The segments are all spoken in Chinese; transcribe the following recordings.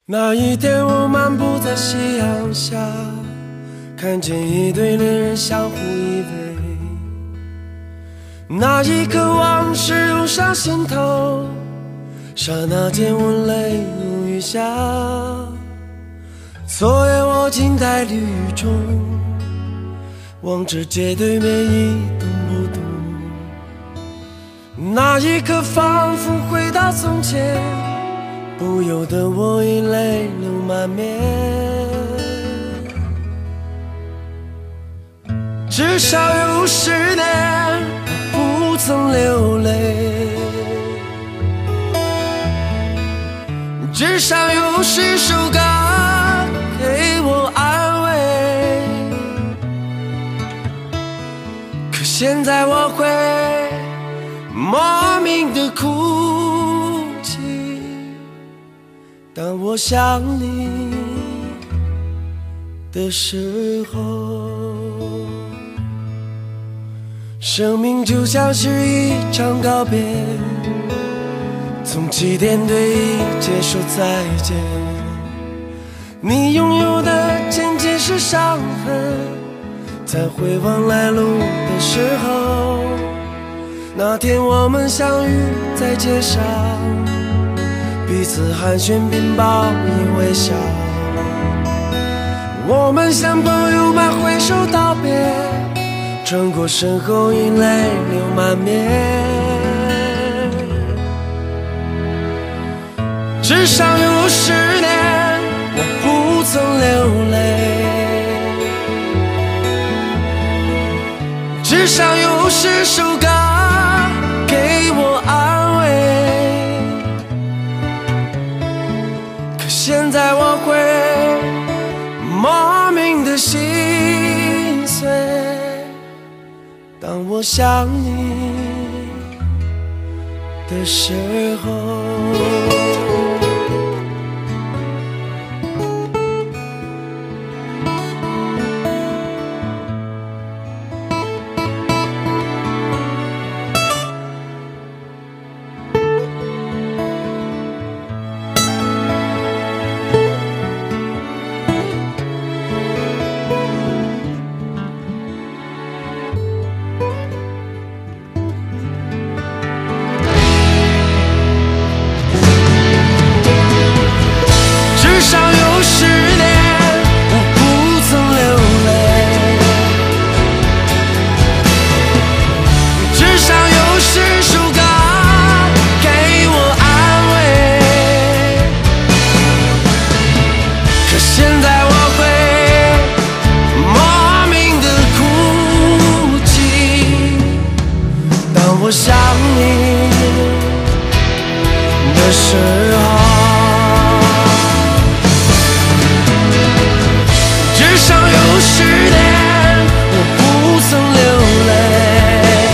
那一天，我漫步在夕阳下，看见一对恋人相互依偎。那一刻，往事涌上心头，刹那间我泪如雨下。昨夜我静待绿雨中，望着街对面一动不动。那一刻，仿佛回到从前，不由得我已泪流满面。至少有10年我不曾流泪，至少有10首歌给我安慰。可现在我会莫名的哭泣，当我想你的时候。生命就像是一场告别，从起点对一切说再见。你拥有的渐渐是伤痕，在回望来路的时候，那天我们相遇在街上，彼此寒暄并报以微笑。我们像朋友般挥手道别，转过身后已泪流满面。至少有10年我不曾流泪，至少有10首歌给我安慰。可现在我会莫名的心碎，当我想你的时候。我想你的时候，至少有10年我不曾流泪，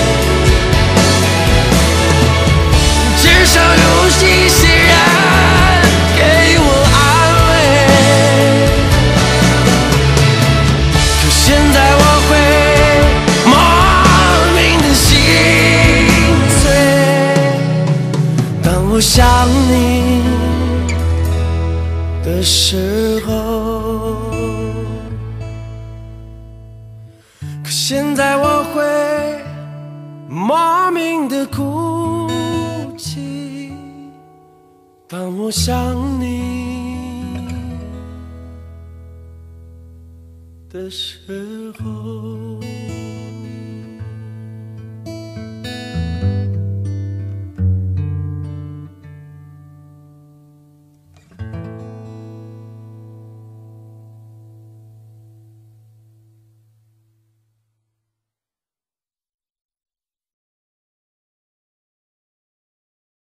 至少有一些人给我安慰。可现在我会莫名的心碎，当我想你的时候。可现在我会莫名的哭泣，当我想你的时候。